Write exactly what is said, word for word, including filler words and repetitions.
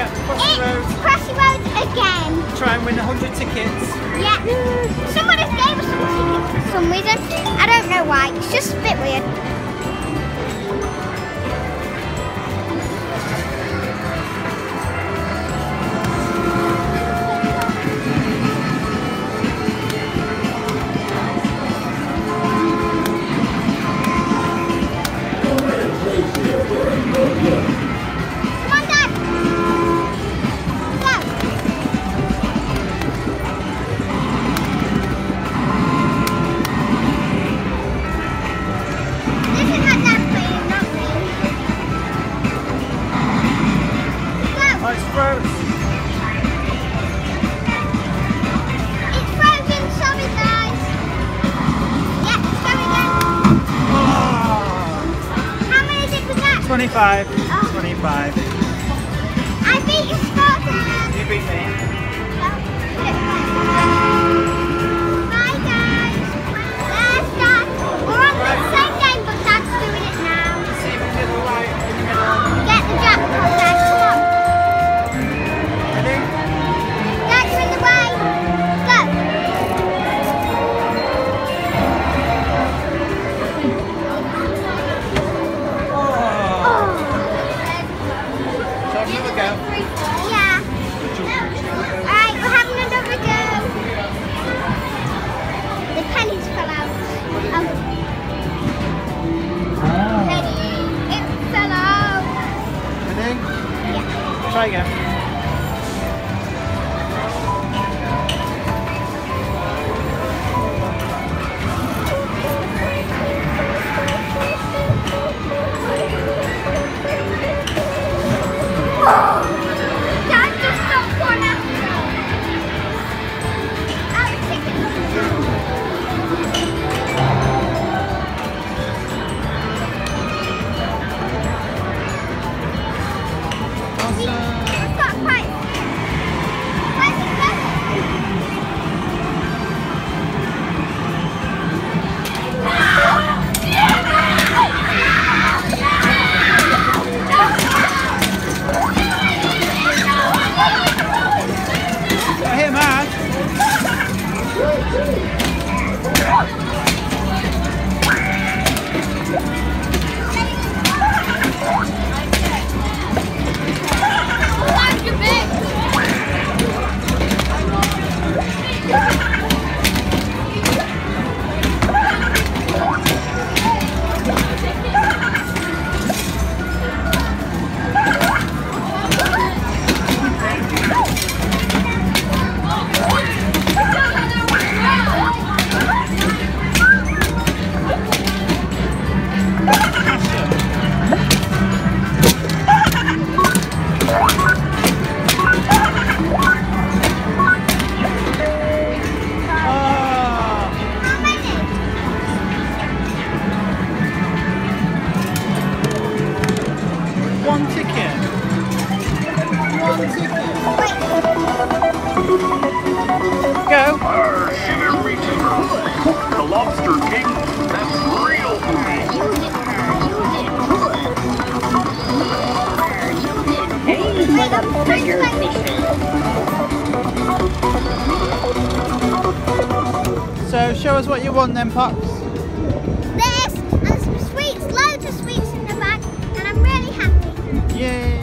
Yeah, cross the road. It's cross the road again. Try and win a hundred tickets. Yeah. Someone has gave us some tickets for some reason. I don't know why. It's just a bit weird. twenty-five. Oh. twenty-five. I beat you, Spartan. You beat me. Bye, guys. There's Dad. We're on the same game, but Dad's doing it now. See if we can get the light in the middle. Get the jackpot, Dad. Come on. Ready? Dad, you're in the way. Go. Yeah. Alright, we're having another go. The pennies fell out. Um, penny. It fell out. Ready? Yeah. Try again. One ticket. One ticket. Go. Arr, shiver the Lobster King. That's real food. Hey, for the bigger fishes. So show us what you won then, Pops. This and some sweets, loads of sweets in the bag, and I'm really happy. Yay!